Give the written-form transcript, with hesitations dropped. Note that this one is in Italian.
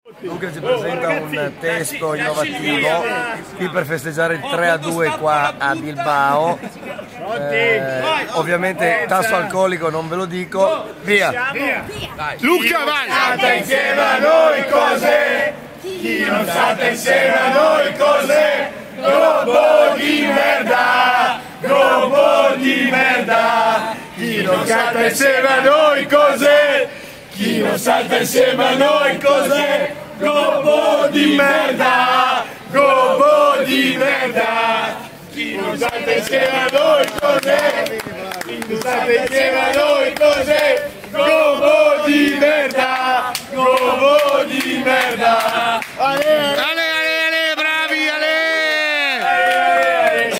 Luca ci presenta un testo innovativo qui per festeggiare il 3-2 qua a Bilbao. Ovviamente tasso alcolico non ve lo dico, via! Luca, vai! State insieme a noi cos'è? Chi non state insieme a noi cos'è? Gobbo di merda! Gobbo di merda! Chi non salta insieme a noi cos'è? Chi non salta insieme a noi cos'è? Gobbo di merda! Gobbo di merda! Chi non salta insieme a noi cos'è?